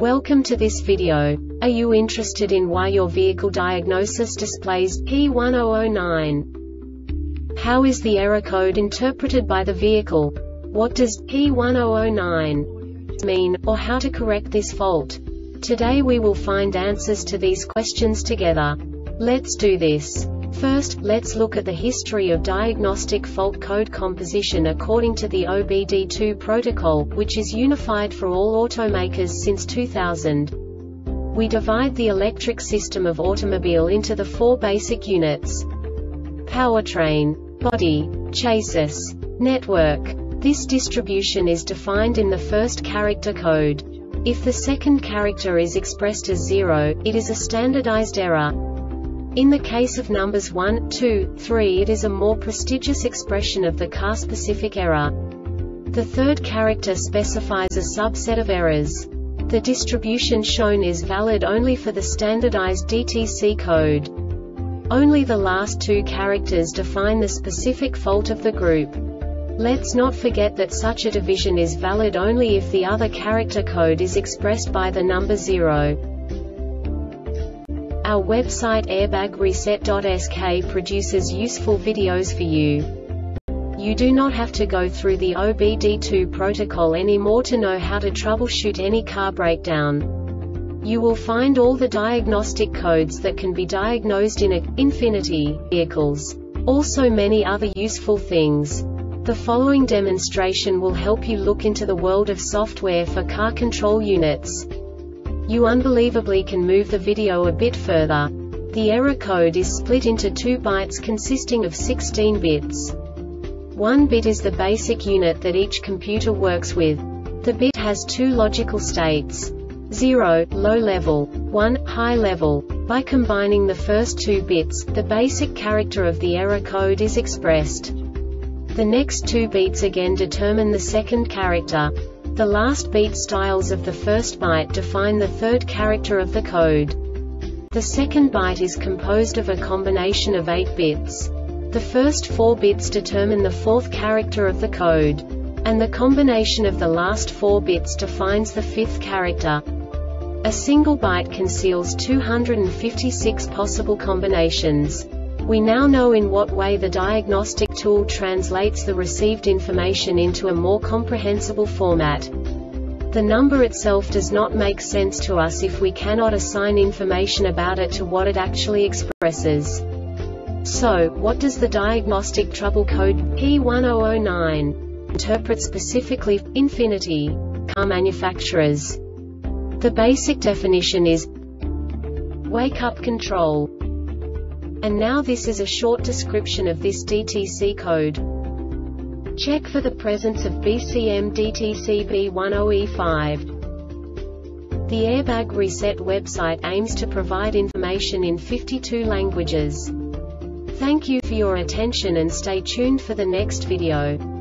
Welcome to this video. Are you interested in why your vehicle diagnosis displays P1009? How is the error code interpreted by the vehicle? What does P1009 mean, or how to correct this fault? Today we will find answers to these questions together. Let's do this. First, let's look at the history of diagnostic fault code composition according to the OBD2 protocol, which is unified for all automakers since 2000. We divide the electric system of automobile into the four basic units: powertrain, body, chassis, network. This distribution is defined in the first character code. If the second character is expressed as 0, it is a standardized error. In the case of numbers 1, 2, 3, it is a more prestigious expression of the car-specific error. The third character specifies a subset of errors. The distribution shown is valid only for the standardized DTC code. Only the last two characters define the specific fault of the group. Let's not forget that such a division is valid only if the other character code is expressed by the number 0. Our website airbagreset.sk produces useful videos for you. You do not have to go through the OBD2 protocol anymore to know how to troubleshoot any car breakdown. You will find all the diagnostic codes that can be diagnosed in Infiniti vehicles. Also many other useful things. The following demonstration will help you look into the world of software for car control units. You unbelievably can move the video a bit further. The error code is split into 2 bytes consisting of 16 bits. 1 bit is the basic unit that each computer works with. The bit has 2 logical states: 0, low level, 1, high level. By combining the first 2 bits, the basic character of the error code is expressed. The next 2 beats again determine the second character. The last beat styles of the first byte define the third character of the code. The second byte is composed of a combination of 8 bits. The first 4 bits determine the fourth character of the code. And the combination of the last 4 bits defines the fifth character. A single byte conceals 256 possible combinations. We now know in what way the diagnostic tool translates the received information into a more comprehensible format. The number itself does not make sense to us if we cannot assign information about it to what it actually expresses. So, what does the diagnostic trouble code P1009 interpret specifically for Infiniti car manufacturers? The basic definition is wake-up control. And now this is a short description of this DTC code. Check for the presence of BCM DTC B10E5. The Airbag Reset website aims to provide information in 52 languages. Thank you for your attention and stay tuned for the next video.